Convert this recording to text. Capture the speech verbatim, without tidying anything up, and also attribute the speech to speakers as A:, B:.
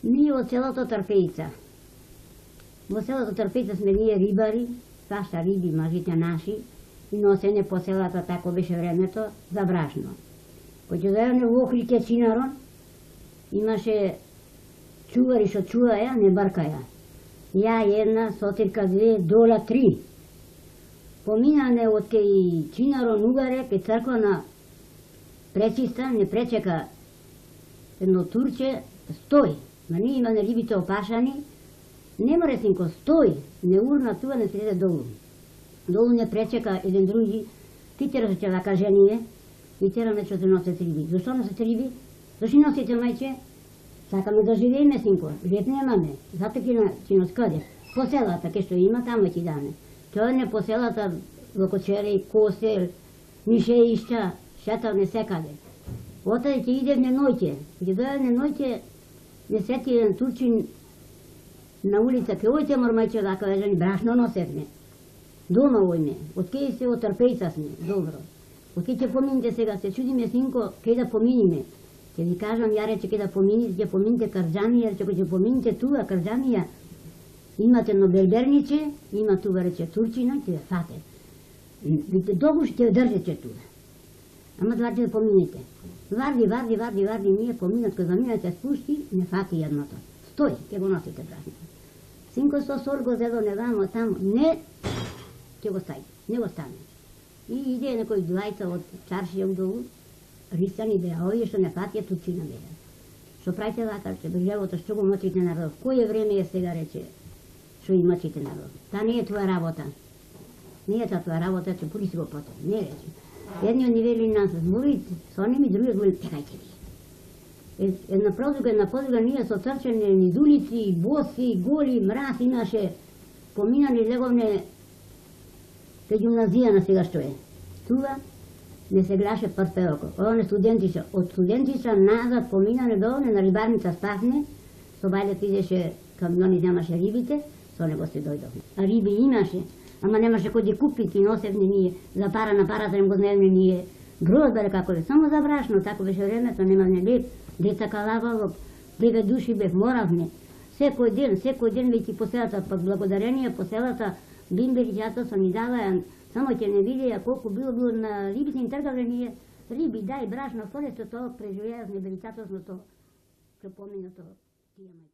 A: Ние од селото Трпејца. Во селото Трпејца сме ние рибари, сваша риби, мажите наши, и носене по селата, тако беше времето, за брашно. Кој ќе заедно во Охридке Чинарон, имаше чувари што чуваја, не баркаја. Ја една, Сотирка две, Дола три. Поминане од кај Чинарон угаре, кај црква на Пречиста, не пречека едно турче, стој. Ма ние имаме рибите опашани, нема ресинко, стој, не урна туа, не следе долу. Долу не пречека еден други, ти тераше ќе вака жение, и тераме што се носят риби. Зошто носят риби? Зошто носите, мајче? Сакаме да живееме, синко, жет немаме. Зато ќе нас каде? По селата, ке што има, тамо ќе даме. Тоа не по селата, во Кочери, Косел, Мишеишća, шетавме секаде. Отаде ќе идевме ноќе, ќе дојдевме ноќе, не сети еден турчин на улица, ке ојте мормајче вака вежани, брашно носевме. Дома ојме, од кеј се од Трпејца сме, добро. Од кеј ќе помините сега, се чудиме синко, кеј да поминиме. Ќе ви кажам, ја рече кеј да помините, ќе помините Карджамија, рече кога ќе помините туа, Карджамија, имате едно берберниче, има туа, рече, турчина, ќе ве фате. Долго ќе ве држете туа. Ама дварте да помините. Варди, варди, варди, варди, ние поминат, кога заминате спушти, не фати едното. Стој, ќе го носите брашното. Синко со сол го зедо не дамо таму, не, ќе го стаи, не го стане. И иде некој двајца од чаршија удолу, рисани беа, овие што не фатија турчина беа. Што правите вака, че државото, што го мочите народ? Које време е сега, рече, што и мочите народ? Та не е твоја работа. Не е та твоја работа, че пури си го потом. Не рече. Едни од нивели нас збори, со ними, други збори, чекајте ви. Една продуга, една подруга, ние со трчене низ улици, боси, голи, мраз имаше, поминани леговне кај гимназија на сега што е. Туа не се глаше парпеоко. Оне студентиша, од студентиша назад поминане довне на рибарница спавне, со бајлет идеше камиони, немаше рибите, со него се дојдовме. А риби имаше, ама немаше кој ги купи, ки носевне ние, за пара на парата не го знаевме ние. Гроз баре како е, само за брашно, тако беше времето, немавме леп, деца калавало, девет души бев, моравме. Секој ден, секој ден веќе по селата, пак благодарение по селата, бимбери ќато со ни даваја, само ќе не видеја колку било било на рибите им тргавле ние, риби, дај, брашно, што тоа преживеавме, белицатосното, што поминато тие мајка.